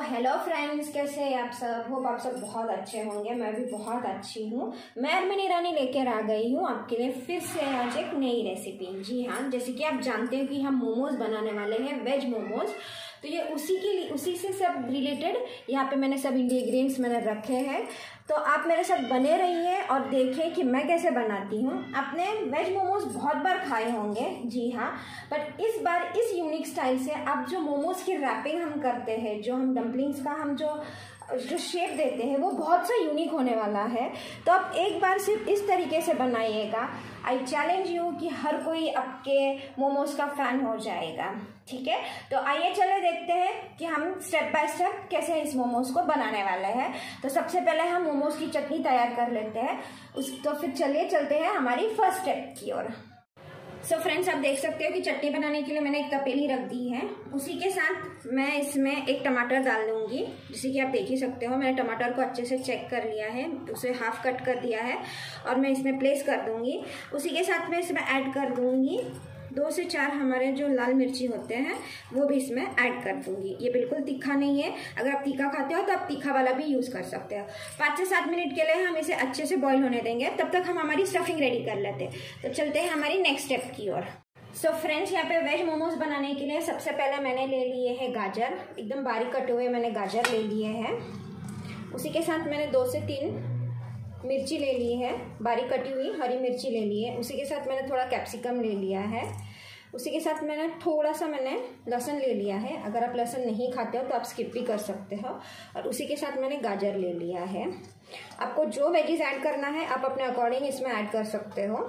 Hello friends, कैसे हैं आप सब। होप आप सब बहुत अच्छे होंगे। मैं भी बहुत अच्छी हूँ। मैं अरमिनी रानी लेकर आ गई हूँ आपके लिए फिर से आज एक नई रेसिपी। जी हाँ, जैसे कि आप जानते हैं कि हम मोमोज बनाने वाले हैं, वेज मोमोज। तो ये उसी से सब रिलेटेड यहाँ पे मैंने सब इंग्रेडिएंट्स मैंने रखे हैं। तो आप मेरे साथ बने रहिए और देखें कि मैं कैसे बनाती हूँ। आपने वेज मोमोज बहुत बार खाए होंगे, जी हाँ, बट इस बार इस यूनिक स्टाइल से आप जो मोमोज की रैपिंग हम करते हैं, जो हम डम्पलिंग्स का हम जो शेप देते हैं, वो बहुत सा यूनिक होने वाला है। तो आप एक बार सिर्फ इस तरीके से बनाइएगा। आई चैलेंज यू कि हर कोई आपके मोमोज का फैन हो जाएगा। ठीक है, तो आइए चले देखते हैं कि हम स्टेप बाय स्टेप कैसे इस मोमोज को बनाने वाले हैं। तो सबसे पहले हम मोमोज की चटनी तैयार कर लेते हैं। तो फिर चलिए चलते हैं हमारी फर्स्ट स्टेप की ओर। सो फ्रेंड्स, आप देख सकते हो कि चटनी बनाने के लिए मैंने एक तपेली रख दी है। उसी के साथ मैं इसमें एक टमाटर डाल दूंगी। जैसे कि आप देख ही सकते हो, मैंने टमाटर को अच्छे से चेक कर लिया है, उसे हाफ कट कर दिया है और मैं इसमें प्लेस कर दूंगी। उसी के साथ मैं इसमें ऐड कर दूंगी 2 से 4 हमारे जो लाल मिर्ची होते हैं, वो भी इसमें ऐड कर दूंगी। ये बिल्कुल तीखा नहीं है। अगर आप तीखा खाते हो तो आप तीखा वाला भी यूज़ कर सकते हो। 5 से 7 मिनट के लिए हम इसे अच्छे से बॉईल होने देंगे। तब तक हम हमारी स्टफिंग रेडी कर लेते हैं। तो चलते हैं हमारी नेक्स्ट स्टेप की ओर। सो फ्रेंड्स, यहाँ पे वेज मोमोज बनाने के लिए सबसे पहले मैंने ले लिए हैं गाजर। एकदम बारीक कटे हुए मैंने गाजर ले लिए हैं। उसी के साथ मैंने 2 से 3 मिर्ची ले ली है, बारीक कटी हुई हरी मिर्ची ले ली है। उसी के साथ मैंने थोड़ा कैप्सिकम ले लिया है। उसी के साथ मैंने थोड़ा सा लहसुन ले लिया है। अगर आप लहसुन नहीं खाते हो तो आप स्किप भी कर सकते हो। और उसी के साथ मैंने गाजर ले लिया है। आपको जो वेजीज ऐड करना है आप अपने अकॉर्डिंग इसमें ऐड कर सकते हो।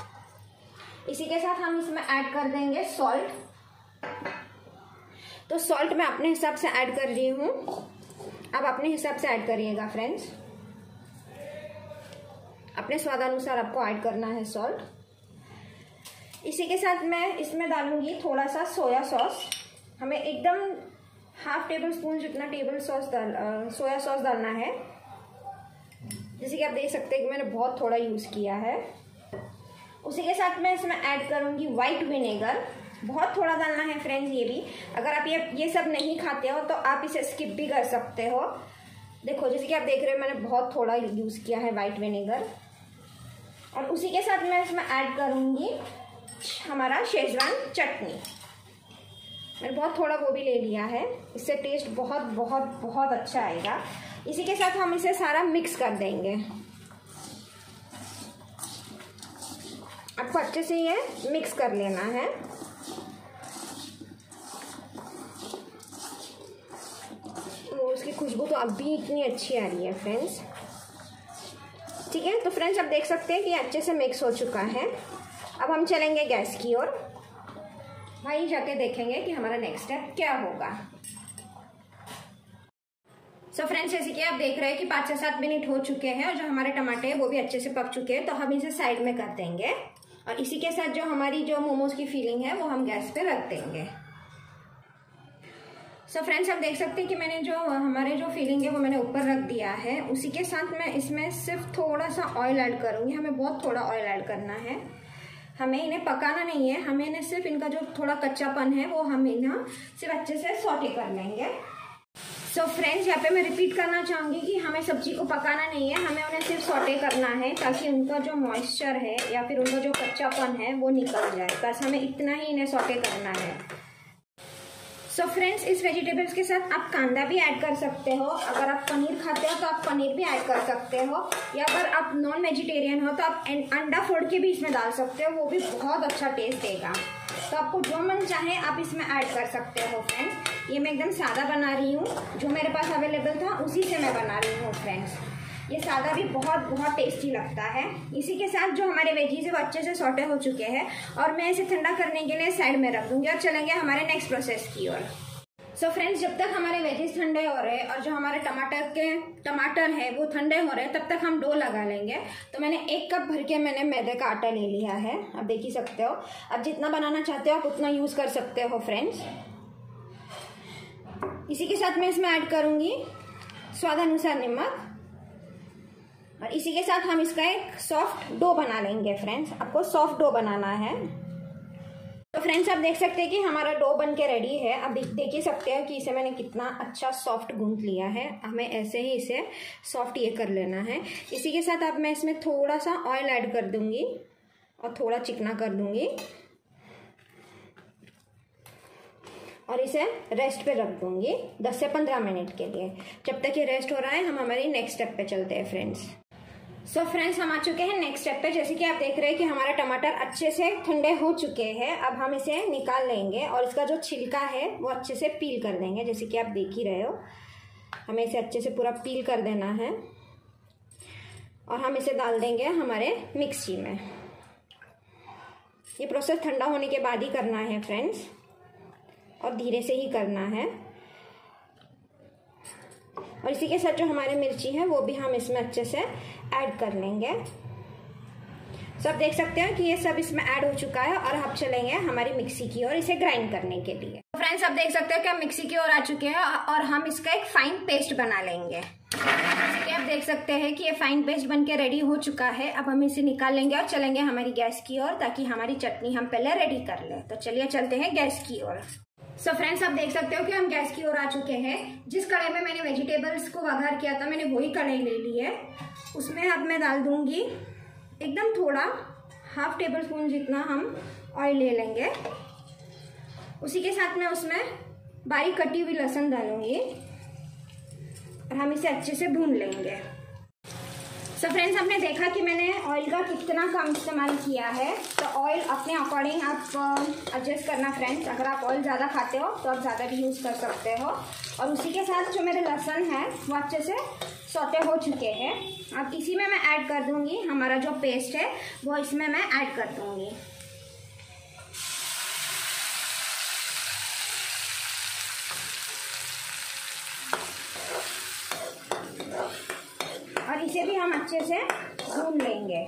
इसी के साथ हम इसमें ऐड कर देंगे सॉल्ट। तो सॉल्ट मैं अपने हिसाब से ऐड कर रही हूँ, आप अपने हिसाब से ऐड करिएगा फ्रेंड्स। अपने स्वादानुसार आपको ऐड करना है सॉल्ट। इसी के साथ मैं इसमें डालूंगी थोड़ा सा सोया सॉस। हमें एकदम ½ टेबल स्पून जितना सोया सॉस डालना है। जैसे कि आप देख सकते हैं कि मैंने बहुत थोड़ा यूज़ किया है। उसी के साथ मैं इसमें ऐड करूंगी वाइट विनेगर। बहुत थोड़ा डालना है फ्रेंड्स ये भी। अगर आप ये सब नहीं खाते हो तो आप इसे स्किप भी कर सकते हो। देखो, जैसे कि आप देख रहे हो मैंने बहुत थोड़ा यूज़ किया है वाइट विनेगर। और उसी के साथ मैं इसमें ऐड करूंगी हमारा शेजवान चटनी। मैंने बहुत थोड़ा वो भी ले लिया है। इससे टेस्ट बहुत बहुत बहुत अच्छा आएगा। इसी के साथ हम इसे सारा मिक्स कर देंगे। आपको अच्छे से ये मिक्स कर लेना है। उसकी खुशबू तो अभी इतनी अच्छी आ रही है फ्रेंड्स। ठीक है, तो फ्रेंड्स आप देख सकते हैं कि अच्छे से मिक्स हो चुका है। अब हम चलेंगे गैस की ओर। भाई जाके देखेंगे कि हमारा नेक्स्ट स्टेप क्या होगा। सो फ्रेंड्स, जैसे कि आप देख रहे हैं कि 5 से 7 मिनट हो चुके हैं और जो हमारे टमाटर हैं वो भी अच्छे से पक चुके हैं। तो हम इसे साइड में कर देंगे और इसी के साथ जो हमारी जो मोमोज की फीलिंग है वो हम गैस पे रख देंगे। सो फ्रेंड्स, आप देख सकते हैं कि मैंने जो हमारे जो फीलिंग है वो मैंने ऊपर रख दिया है। उसी के साथ मैं इसमें सिर्फ थोड़ा सा ऑयल ऐड करूँगी। हमें बहुत थोड़ा ऑयल ऐड करना है। हमें इन्हें पकाना नहीं है, हमें इन्हें सिर्फ इनका जो थोड़ा कच्चापन है वो हम इन्हें सिर्फ अच्छे से सौटे कर लेंगे। सो फ्रेंड्स, यहाँ पे मैं रिपीट करना चाहूँगी कि हमें सब्जी को पकाना नहीं है, हमें उन्हें सिर्फ सौटे करना है ताकि उनका जो मॉइस्चर है या फिर उनका जो कच्चापन है वो निकल जाए। बस हमें इतना ही इन्हें सौटे करना है। सो फ्रेंड्स, इस वेजिटेबल्स के साथ आप कांदा भी ऐड कर सकते हो। अगर आप पनीर खाते हो तो आप पनीर भी ऐड कर सकते हो, या अगर आप नॉन वेजिटेरियन हो तो आप अंडा फोड़ के भी इसमें डाल सकते हो, वो भी बहुत अच्छा टेस्ट देगा। तो आपको जो मन चाहे आप इसमें ऐड कर सकते हो फ्रेंड्स। ये मैं एकदम सादा बना रही हूँ, जो मेरे पास अवेलेबल था उसी से मैं बना रही हूँ फ्रेंड्स। ये सादा भी बहुत बहुत टेस्टी लगता है। इसी के साथ जो हमारे वेजीज है वो अच्छे से सौटे हो चुके हैं और मैं इसे ठंडा करने के लिए साइड में रख दूंगी और चलेंगे हमारे नेक्स्ट प्रोसेस की ओर। सो फ्रेंड्स, जब तक हमारे वेजीज ठंडे हो रहे हैं और जो हमारे टमाटर है वो ठंडे हो रहे हैं, तब तक हम डो लगा लेंगे। तो मैंने 1 कप भर के मैंने मैदे का आटा ले लिया है। आप देख ही सकते हो। अब जितना बनाना चाहते हो आप उतना यूज कर सकते हो फ्रेंड्स। इसी के साथ मैं इसमें ऐड करूंगी स्वादानुसार नमक। और इसी के साथ हम इसका एक सॉफ्ट डो बना लेंगे फ्रेंड्स। आपको सॉफ्ट डो बनाना है। तो फ्रेंड्स आप देख सकते हैं कि हमारा डो बन के रेडी है। अब देख ही सकते हैं कि इसे मैंने कितना अच्छा सॉफ्ट गूंथ लिया है। हमें ऐसे ही इसे सॉफ्ट ये कर लेना है। इसी के साथ अब मैं इसमें थोड़ा सा ऑयल ऐड कर दूंगी और थोड़ा चिकना कर दूंगी और इसे रेस्ट पे रख दूंगी 10 से 15 मिनट के लिए। जब तक ये रेस्ट हो रहा है हम हमारी नेक्स्ट स्टेप पे चलते हैं फ्रेंड्स। सो फ्रेंड्स हम आ चुके हैं नेक्स्ट स्टेप पे। जैसे कि आप देख रहे हैं कि हमारा टमाटर अच्छे से ठंडे हो चुके हैं। अब हम इसे निकाल लेंगे और इसका जो छिलका है वो अच्छे से पील कर देंगे। जैसे कि आप देख ही रहे हो, हमें इसे अच्छे से पूरा पील कर देना है और हम इसे डाल देंगे हमारे मिक्सी में। ये प्रोसेस ठंडा होने के बाद ही करना है फ्रेंड्स और धीरे से ही करना है। और इसी के साथ जो हमारी मिर्ची है वो भी हम इसमें अच्छे से ऐड कर लेंगे। सब देख सकते हैं कि ये सब इसमें ऐड हो चुका है और अब चलेंगे हमारी मिक्सी की ओर इसे ग्राइंड करने के लिए। फ्रेंड्स आप देख सकते हैं कि हम मिक्सी की ओर आ चुके हैं और हम इसका एक फाइन पेस्ट बना लेंगे। जैसे कि आप देख सकते हैं कि ये फाइन पेस्ट बन के रेडी हो चुका है। अब हम इसे निकाल लेंगे और चलेंगे हमारी गैस की ओर ताकि हमारी चटनी हम पहले रेडी कर लें। तो चलिए चलते हैं गैस की ओर। सो फ्रेंड्स आप देख सकते हो कि हम गैस की ओर आ चुके हैं। जिस कढ़ाई में मैंने वेजिटेबल्स को वघार किया था मैंने वही कढ़ाई ले ली है। उसमें अब मैं डाल दूंगी एकदम थोड़ा, हाफ टेबल स्पून जितना हम ऑयल ले लेंगे। उसी के साथ में उसमें बारीक कटी हुई लहसुन डालूंगी और हम इसे अच्छे से भून लेंगे। सो फ्रेंड्स आपने देखा कि मैंने ऑयल का कितना कम इस्तेमाल किया है। तो ऑयल अपने अकॉर्डिंग आप एडजस्ट करना फ्रेंड्स। अगर आप ऑयल ज़्यादा खाते हो तो आप ज़्यादा भी यूज़ कर सकते हो। और उसी के साथ जो मेरे लहसुन है वो अच्छे से सौते हो चुके हैं। अब इसी में मैं ऐड कर दूंगी हमारा जो पेस्ट है वो इसमें मैं ऐड कर दूंगी। और इसे भी हम अच्छे से भून लेंगे।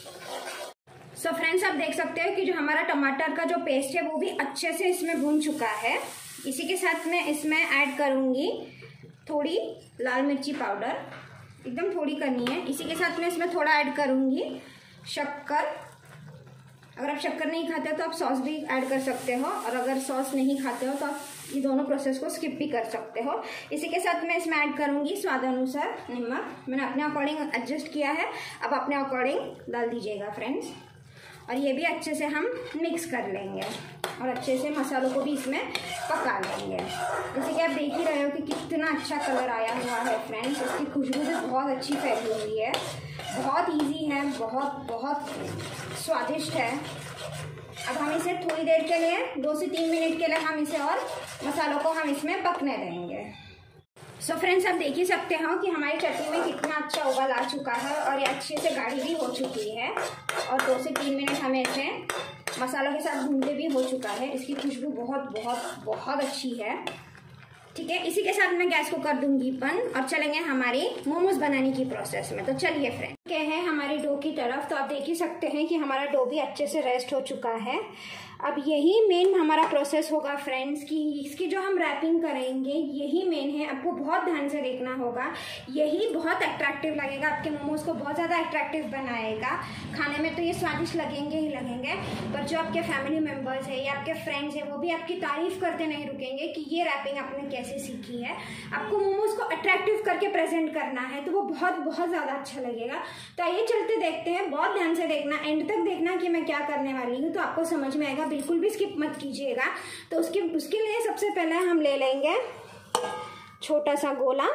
सो फ्रेंड्स आप देख सकते हो कि जो हमारा टमाटर का जो पेस्ट है वो भी अच्छे से इसमें भून चुका है। इसी के साथ मैं इसमें ऐड करूंगी थोड़ी लाल मिर्ची पाउडर, एकदम थोड़ी करनी है। इसी के साथ मैं इसमें थोड़ा ऐड करूंगी शक्कर। अगर आप शक्कर नहीं खाते हो तो आप सॉस भी ऐड कर सकते हो और अगर सॉस नहीं खाते हो तो आप ये दोनों प्रोसेस को स्किप भी कर सकते हो। इसी के साथ मैं इसमें ऐड करूंगी स्वाद अनुसार नमक। मैंने अपने अकॉर्डिंग एडजस्ट किया है, अब अपने अकॉर्डिंग डाल दीजिएगा फ्रेंड्स। और ये भी अच्छे से हम मिक्स कर लेंगे और अच्छे से मसालों को भी इसमें पका लेंगे। जैसे कि आप देख ही रहे हो कि कितना अच्छा कलर आया हुआ है फ्रेंड्स। इसकी खुशबू भी बहुत अच्छी फैली हुई है। बहुत इजी है, बहुत स्वादिष्ट है। अब हम इसे थोड़ी देर के लिए 2 से 3 मिनट के लिए हम इसे और मसालों को हम इसमें पकने देंगे। सो फ्रेंड्स आप देख ही सकते हो कि हमारी चटनी में कितना अच्छा उबाल आ चुका है और ये अच्छे से गाढ़ी भी हो चुकी है। और 2 से 3 मिनट हमें इसे मसालों के साथ भूनते भी हो चुका है। इसकी खुशबू बहुत अच्छी है। ठीक है, इसी के साथ मैं गैस को कर दूंगी बंद और चलेंगे हमारी मोमोज बनाने की प्रोसेस में। तो चलिए फ्रेंड क्या है हमारी डो की तरफ। तो आप देख ही सकते हैं कि हमारा डो भी अच्छे से रेस्ट हो चुका है। अब यही मेन हमारा प्रोसेस होगा फ्रेंड्स कि इसकी जो हम रैपिंग करेंगे यही मेन है। आपको बहुत ध्यान से देखना होगा, यही बहुत अट्रैक्टिव लगेगा, आपके मोमोज को बहुत ज़्यादा अट्रैक्टिव बनाएगा। खाने में तो ये स्वादिष्ट लगेंगे ही लगेंगे, पर जो आपके फैमिली मेम्बर्स है या आपके फ्रेंड्स है वो भी आपकी तारीफ करते नहीं रुकेंगे कि ये रैपिंग आपने कैसे सीखी है। आपको मोमोज को अट्रैक्टिव करके प्रेजेंट करना है तो वो बहुत ज़्यादा अच्छा लगेगा। तो आइए चलते देखते हैं। बहुत ध्यान से देखना, एंड तक देखना कि मैं क्या करने वाली हूँ, तो आपको समझ में आएगा। बिल्कुल भी स्किप मत कीजिएगा। तो उसके लिए सबसे पहले हम ले लेंगे छोटा सा गोला।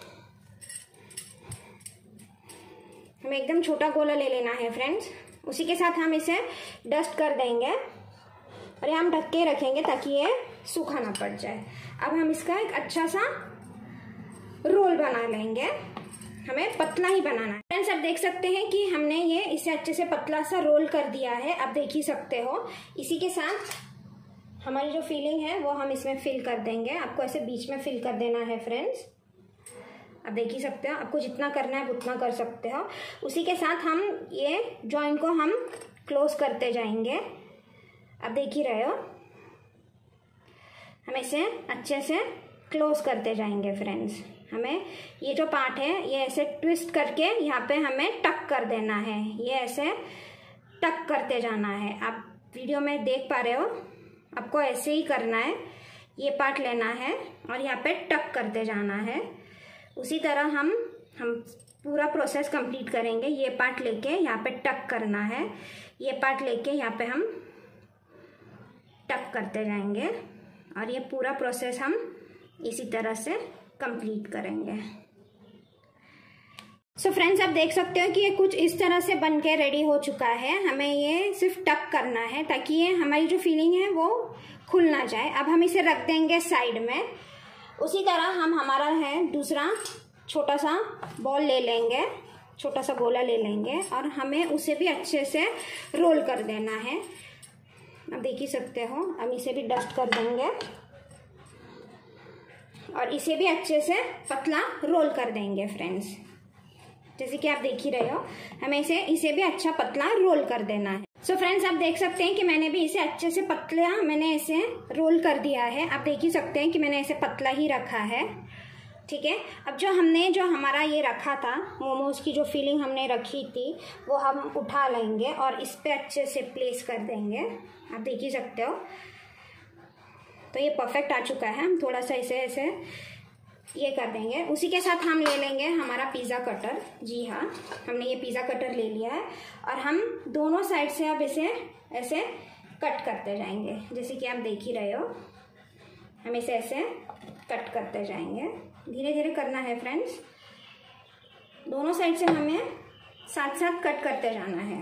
हमें एकदम छोटा गोला ले लेना है फ्रेंड्स। उसी के साथ हम इसे डस्ट कर देंगे और हम ढक के रखेंगे ताकि ये सूखा ना पड़ जाए। अब हम इसका एक अच्छा सा रोल बना लेंगे। हमें पतला ही बनाना है फ्रेंड्स। आप देख सकते हैं कि हमने ये इसे अच्छे से पतला सा रोल कर दिया है। आप देख ही सकते हो। इसी के साथ हमारी जो फिलिंग है वो हम इसमें फिल कर देंगे। आपको ऐसे बीच में फिल कर देना है फ्रेंड्स। आप देख ही सकते हो, आपको जितना करना है उतना कर सकते हो। उसी के साथ हम ये जॉइंट को हम क्लोज करते जाएंगे। आप देख ही रहे हो, हम इसे अच्छे से क्लोज करते जाएंगे फ्रेंड्स। हमें ये जो पार्ट है ये ऐसे ट्विस्ट करके यहाँ पे हमें टक कर देना है। ये ऐसे टक करते जाना है। आप वीडियो में देख पा रहे हो, आपको ऐसे ही करना है, ये पार्ट लेना है और यहाँ पे टक करते जाना है। उसी तरह हम पूरा प्रोसेस कंप्लीट करेंगे। ये पार्ट लेके यहाँ पे टक करना है, ये पार्ट लेके यहाँ पे हम टक करते जाएंगे और ये पूरा प्रोसेस हम इसी तरह से कंप्लीट करेंगे। सो फ्रेंड्स, आप देख सकते हो कि ये कुछ इस तरह से बन के रेडी हो चुका है। हमें ये सिर्फ टक करना है ताकि ये हमारी जो फीलिंग है वो खुल ना जाए। अब हम इसे रख देंगे साइड में। उसी तरह हम हमारा है दूसरा छोटा सा बॉल ले लेंगे, छोटा सा गोला ले लेंगे और हमें उसे भी अच्छे से रोल कर देना है। अब देख ही सकते हो, हम इसे भी डस्ट कर देंगे और इसे भी अच्छे से पतला रोल कर देंगे फ्रेंड्स। जैसे कि आप देख ही रहे हो, हमें इसे भी अच्छा पतला रोल कर देना है। सो फ्रेंड्स, आप देख सकते हैं कि मैंने भी इसे अच्छे से पतला इसे रोल कर दिया है। आप देख ही सकते हैं कि मैंने इसे पतला ही रखा है। ठीक है, अब जो हमारा ये रखा था, मोमोज की जो फीलिंग हमने रखी थी वो हम उठा लेंगे और इस पे अच्छे से प्लेस कर देंगे। आप देख ही सकते हो, तो ये परफेक्ट आ चुका है। हम थोड़ा सा इसे ऐसे ये कर देंगे। उसी के साथ हम ले लेंगे हमारा पिज़्ज़ा कटर। जी हाँ, हमने ये पिज़्ज़ा कटर ले लिया है और हम दोनों साइड से अब इसे ऐसे कट करते जाएंगे। जैसे कि आप देख ही रहे हो, हम इसे ऐसे कट करते जाएंगे। धीरे धीरे करना है फ्रेंड्स, दोनों साइड से हमें साथ साथ कट करते जाना है।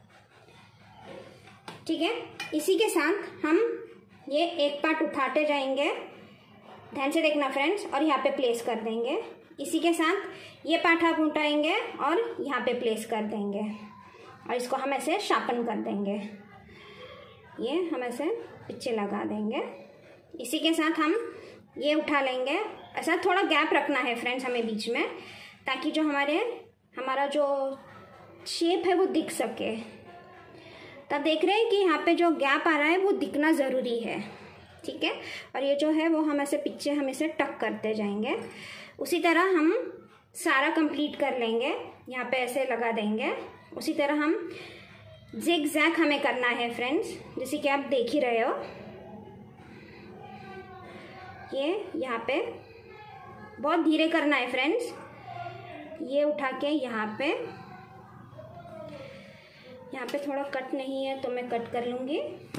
ठीक है, इसी के साथ हम ये एक पार्ट उठाते जाएंगे, ध्यान से देखना फ्रेंड्स, और यहाँ पे प्लेस कर देंगे। इसी के साथ ये पार्ट आप उठाएंगे और यहाँ पे प्लेस कर देंगे और इसको हम ऐसे शार्पन कर देंगे। ये हम ऐसे पीछे लगा देंगे। इसी के साथ हम ये उठा लेंगे। ऐसा थोड़ा गैप रखना है फ्रेंड्स हमें बीच में, ताकि जो हमारा जो शेप है वो दिख सके। तब देख रहे हैं कि यहाँ पे जो गैप आ रहा है वो दिखना ज़रूरी है। ठीक है, और ये जो है वो हम ऐसे पीछे हम इसे टक करते जाएंगे। उसी तरह हम सारा कंप्लीट कर लेंगे, यहाँ पे ऐसे लगा देंगे। उसी तरह हम जिग जैग हमें करना है फ्रेंड्स, जैसे कि आप देख ही रहे हो। ये यहाँ पे बहुत धीरे करना है फ्रेंड्स। ये उठा के यहाँ पे थोड़ा कट नहीं है तो मैं कट कर लूँगी।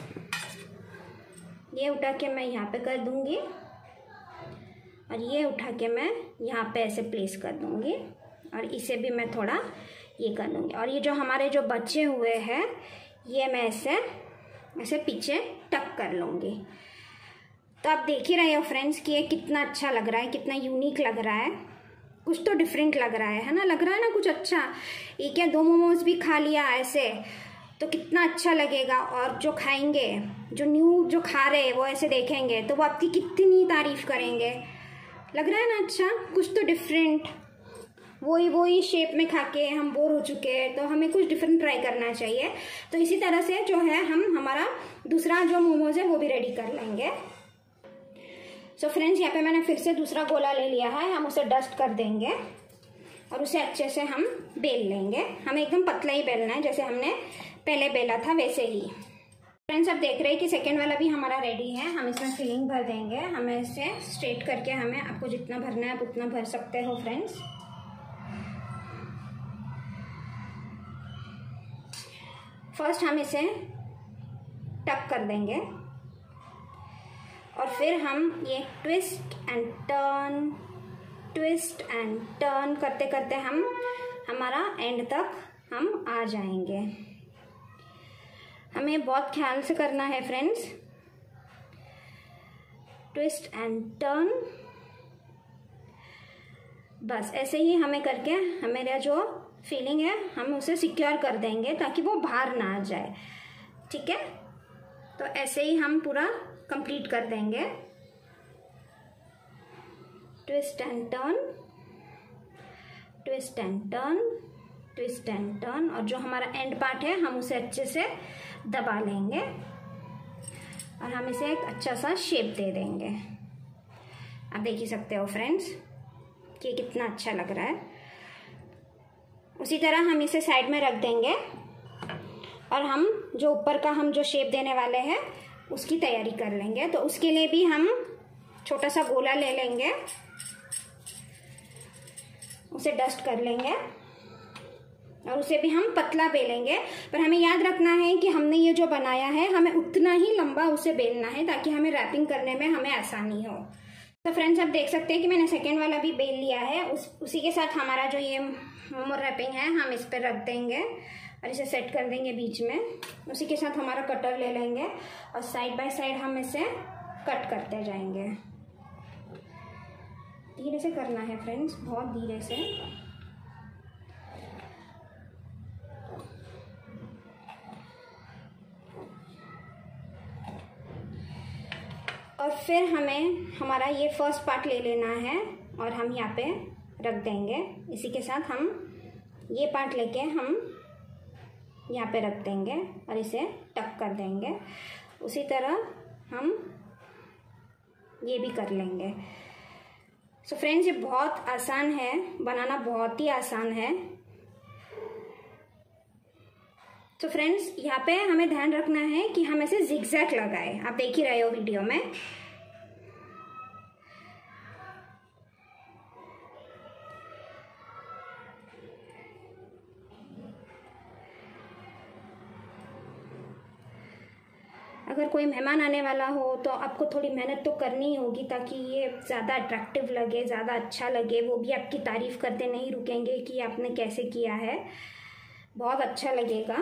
ये उठा के मैं यहाँ पे कर दूँगी और ये उठा के मैं यहाँ पे ऐसे प्लेस कर दूँगी और इसे भी मैं थोड़ा ये कर दूँगी। और ये जो हमारे जो बचे हुए हैं ये मैं ऐसे पीछे टक कर लूँगी। तो आप देख ही रहे हो फ्रेंड्स कि ये कितना अच्छा लग रहा है, कितना यूनिक लग रहा है। कुछ तो डिफरेंट लग रहा है ना, लग रहा है ना कुछ अच्छा। ये क्या, 2 मोमोज भी खा लिया ऐसे तो कितना अच्छा लगेगा। और जो खाएंगे, जो खा रहे हैं वो ऐसे देखेंगे तो वो आपकी कितनी तारीफ करेंगे। लग रहा है ना अच्छा, कुछ तो डिफरेंट। वही शेप में खा के हम बोर हो चुके हैं, तो हमें कुछ डिफरेंट ट्राई करना चाहिए। तो इसी तरह से जो है हम हमारा दूसरा जो मोमोज है वो भी रेडी कर लेंगे। सो फ्रेंड्स, यहाँ पे मैंने फिर से दूसरा गोला ले लिया है। हम उसे डस्ट कर देंगे और उसे अच्छे से हम बेल लेंगे। हमें एकदम पतला ही बेलना है, जैसे हमने पहले बेला था वैसे ही। फ्रेंड्स, अब देख रहे हैं कि सेकेंड वाला भी हमारा रेडी है। हम इसमें फिलिंग भर देंगे। हमें इसे स्ट्रेट करके हमें आपको जितना भरना है आप उतना भर सकते हो फ्रेंड्स। फर्स्ट हम इसे टक कर देंगे और फिर हम ये ट्विस्ट एंड टर्न करते करते हम हमारा एंड तक हम आ जाएंगे। हमें बहुत ख्याल से करना है फ्रेंड्स। ट्विस्ट एंड टर्न, बस ऐसे ही हमें करके हमारा जो फीलिंग है हम उसे सिक्योर कर देंगे ताकि वो बाहर ना आ जाए। ठीक है, तो ऐसे ही हम पूरा कंप्लीट कर देंगे। Twist and turn, twist and turn, twist and turn, और जो हमारा एंड पार्ट है हम उसे अच्छे से दबा लेंगे और हम इसे एक अच्छा सा शेप दे देंगे। आप देख ही सकते हो फ्रेंड्स कि कितना अच्छा लग रहा है। उसी तरह हम इसे साइड में रख देंगे और हम जो ऊपर का हम जो शेप देने वाले हैं उसकी तैयारी कर लेंगे। तो उसके लिए भी हम छोटा सा गोला ले लेंगे, उसे डस्ट कर लेंगे और उसे भी हम पतला बेलेंगे। पर हमें याद रखना है कि हमने ये जो बनाया है हमें उतना ही लंबा उसे बेलना है ताकि हमें रैपिंग करने में हमें आसानी हो। तो फ्रेंड्स आप देख सकते हैं कि मैंने सेकेंड वाला भी बेल लिया है। उसी के साथ हमारा जो ये मोमो रैपिंग है हम इस पर रख देंगे और इसे सेट कर देंगे बीच में। उसी के साथ हमारा कटर ले लेंगे और साइड बाय साइड हम इसे कट करते जाएंगे। धीरे से करना है फ्रेंड्स, बहुत धीरे से। और फिर हमें हमारा ये फर्स्ट पार्ट ले लेना है और हम यहाँ पे रख देंगे। इसी के साथ हम ये पार्ट लेके हम यहाँ पे रख देंगे और इसे टक कर देंगे। उसी तरह हम ये भी कर लेंगे। सो फ्रेंड्स ये बहुत आसान है, बनाना बहुत ही आसान है। तो फ्रेंड्स यहाँ पे हमें ध्यान रखना है कि हम ऐसे जिगजैग लगाए। आप देख ही रहे हो वीडियो में। अगर कोई मेहमान आने वाला हो तो आपको थोड़ी मेहनत तो करनी ही होगी ताकि ये ज़्यादा अट्रैक्टिव लगे, ज़्यादा अच्छा लगे। वो भी आपकी तारीफ़ करते नहीं रुकेंगे कि आपने कैसे किया है, बहुत अच्छा लगेगा।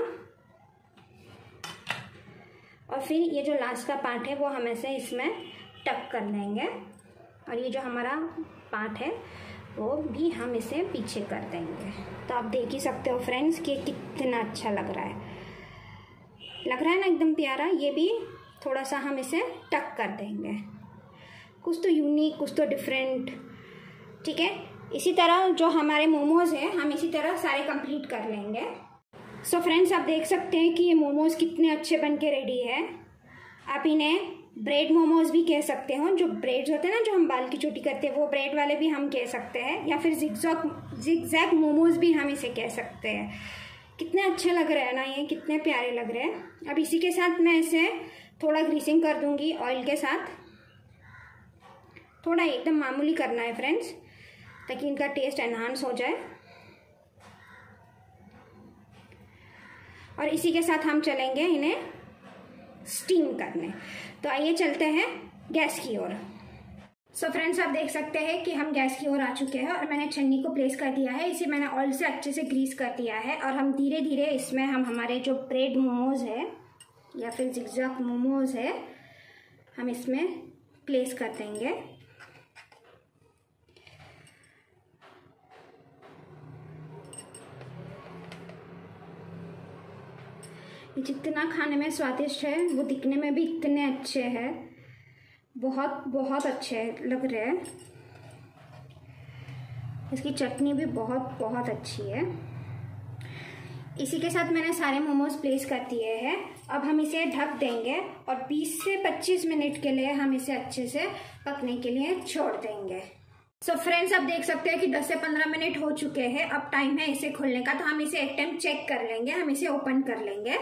और फिर ये जो लास्ट का पार्ट है वो हम ऐसे इसमें टक कर देंगे और ये जो हमारा पार्ट है वो भी हम इसे पीछे कर देंगे। तो आप देख ही सकते हो फ्रेंड्स कि कितना अच्छा लग रहा है ना, एकदम प्यारा। ये भी थोड़ा सा हम इसे टक कर देंगे, कुछ तो यूनिक, कुछ तो डिफरेंट। ठीक है, इसी तरह जो हमारे मोमोज हैं हम इसी तरह सारे कंप्लीट कर लेंगे। सो फ्रेंड्स आप देख सकते हैं कि ये मोमोज कितने अच्छे बन के रेडी है। आप इन्हें ब्रेड मोमोज भी कह सकते हो, जो ब्रेड्स होते हैं ना जो हम बाल की चोटी करते हैं वो ब्रेड वाले भी हम कह सकते हैं, या फिर जिगजैग मोमोज भी हम इसे कह सकते हैं। कितने अच्छे लग रहे हैं ना ये, कितने प्यारे लग रहे हैं। अब इसी के साथ मैं इसे थोड़ा ग्रीसिंग कर दूंगी ऑयल के साथ। थोड़ा एकदम मामूली करना है फ्रेंड्स ताकि इनका टेस्ट एनहांस हो जाए। और इसी के साथ हम चलेंगे इन्हें स्टीम करने। तो आइए चलते हैं गैस की ओर। सो फ्रेंड्स आप देख सकते हैं कि हम गैस की ओर आ चुके हैं और मैंने छन्नी को प्लेस कर दिया है। इसे मैंने ऑयल से अच्छे से ग्रीस कर दिया है और हम धीरे धीरे इसमें हम हमारे जो ब्रेड मोमोज है या फिर जिगजैग मोमोज है हम इसमें प्लेस कर देंगे। जितना खाने में स्वादिष्ट है वो दिखने में भी इतने अच्छे हैं, बहुत बहुत अच्छे लग रहे हैं। इसकी चटनी भी बहुत बहुत अच्छी है। इसी के साथ मैंने सारे मोमोज प्लेस कर दिए हैं। अब हम इसे ढक देंगे और 20 से 25 मिनट के लिए हम इसे अच्छे से पकने के लिए छोड़ देंगे। सो फ्रेंड्स आप देख सकते हैं कि 10 से 15 मिनट हो चुके हैं। अब टाइम है इसे खोलने का, तो हम इसे एक टाइम चेक कर लेंगे। हम इसे ओपन कर लेंगे।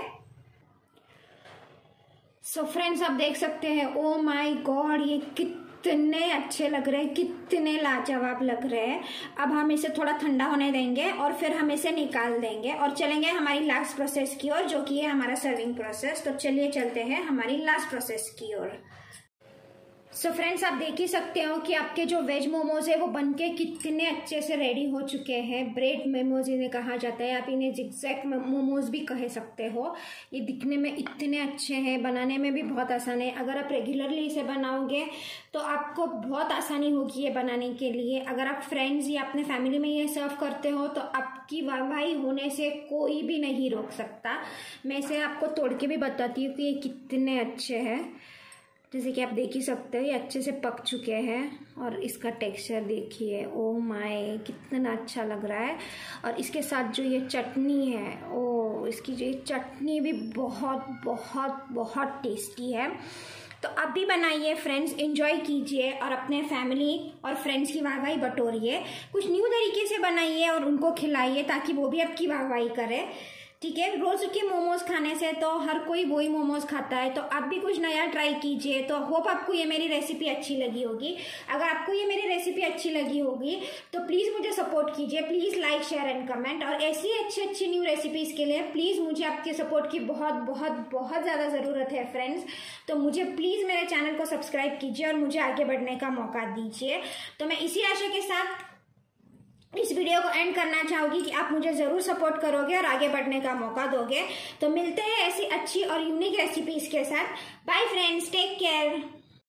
सो फ्रेंड्स आप देख सकते हैं, ओ माय गॉड ये कितने अच्छे लग रहे हैं, कितने लाजवाब लग रहे हैं। अब हम इसे थोड़ा ठंडा होने देंगे और फिर हम इसे निकाल देंगे और चलेंगे हमारी लास्ट प्रोसेस की ओर, जो कि है हमारा सर्विंग प्रोसेस। तो चलिए चलते हैं हमारी लास्ट प्रोसेस की ओर। सो फ्रेंड्स आप देख ही सकते हो कि आपके जो वेज मोमोज है वो बनके कितने अच्छे से रेडी हो चुके हैं। ब्रेड मोमोज इन्हें कहा जाता है, आप इन्हें जिगजैग मोमोज भी कह सकते हो। ये दिखने में इतने अच्छे हैं, बनाने में भी बहुत आसान है। अगर आप रेगुलरली इसे बनाओगे तो आपको बहुत आसानी होगी ये बनाने के लिए। अगर आप फ्रेंड्स या अपने फैमिली में ये सर्व करते हो तो आपकी वाहवाही होने से कोई भी नहीं रोक सकता। मैं इसे आपको तोड़ के भी बताती हूँ कि ये कितने अच्छे हैं। जैसे कि आप देख ही सकते हो ये अच्छे से पक चुके हैं और इसका टेक्सचर देखिए, ओ माय कितना अच्छा लग रहा है। और इसके साथ जो ये चटनी है, ओ इसकी जो ये चटनी भी बहुत बहुत बहुत टेस्टी है। तो आप भी बनाइए फ्रेंड्स, एंजॉय कीजिए और अपने फैमिली और फ्रेंड्स की वाहवाही बटोरिए। कुछ न्यू तरीके से बनाइए और उनको खिलाइए ताकि वो भी आपकी वाहवाही करें। ठीक है। रोज के मोमोज खाने से तो हर कोई वही मोमोज खाता है, तो आप भी कुछ नया ट्राई कीजिए। तो होप आपको ये मेरी रेसिपी अच्छी लगी होगी। अगर आपको ये मेरी रेसिपी अच्छी लगी होगी तो प्लीज़ मुझे सपोर्ट कीजिए, please like share and comment. और ऐसी अच्छी अच्छी न्यू रेसिपीज़ के लिए प्लीज़ मुझे आपके सपोर्ट की बहुत बहुत बहुत ज़्यादा ज़रूरत है फ्रेंड्स। तो मुझे प्लीज़ मेरे चैनल को सब्सक्राइब कीजिए और मुझे आगे बढ़ने का मौका दीजिए। तो मैं इसी आशा के साथ इस वीडियो को एंड करना चाहूँगी कि आप मुझे ज़रूर सपोर्ट करोगे और आगे बढ़ने का मौका दोगे। तो मिलते हैं ऐसी अच्छी और यूनिक रेसिपीज़ के साथ। Bye friends, take care.